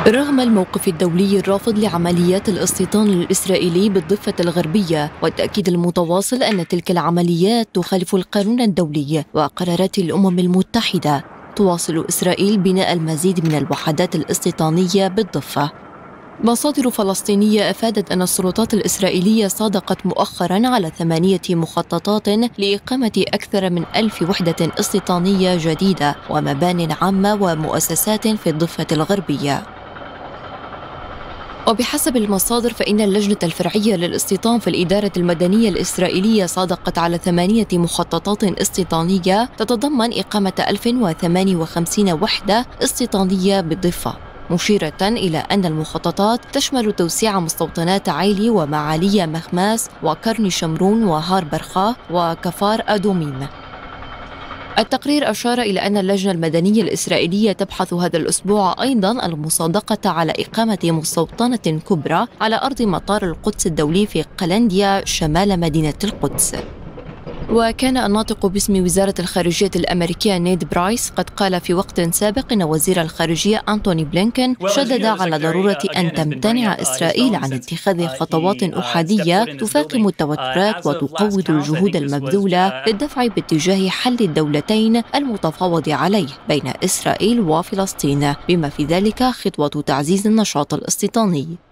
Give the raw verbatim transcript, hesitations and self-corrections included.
رغم الموقف الدولي الرافض لعمليات الاستيطان الإسرائيلي بالضفة الغربية والتأكيد المتواصل أن تلك العمليات تخالف القانون الدولي وقرارات الأمم المتحدة، تواصل إسرائيل بناء المزيد من الوحدات الاستيطانية بالضفة. مصادر فلسطينية أفادت أن السلطات الإسرائيلية صادقت مؤخراً على ثمانية مخططات لإقامة أكثر من ألف وحدة استيطانية جديدة ومبان عامة ومؤسسات في الضفة الغربية. وبحسب المصادر فإن اللجنة الفرعية للاستيطان في الإدارة المدنية الإسرائيلية صادقت على ثمانية مخططات استيطانية تتضمن إقامة ألف وثمانية وخمسين وحدة استيطانية بالضفة، مشيرة إلى أن المخططات تشمل توسيع مستوطنات عيلي ومعالي مخماس وكرن شمرون وهار برخاء وكفار أدوميم. التقرير أشار إلى أن اللجنة المدنية الإسرائيلية تبحث هذا الأسبوع أيضاً المصادقة على إقامة مستوطنة كبرى على أرض مطار القدس الدولي في قلنديا شمال مدينة القدس. وكان الناطق باسم وزارة الخارجية الأمريكية نيد برايس قد قال في وقت سابق إن وزير الخارجية أنتوني بلينكن شدد على ضرورة أن تمتنع إسرائيل عن اتخاذ خطوات أحادية تفاقم التوترات وتقوض الجهود المبذولة للدفع باتجاه حل الدولتين المتفاوض عليه بين إسرائيل وفلسطين، بما في ذلك خطوة تعزيز النشاط الاستيطاني.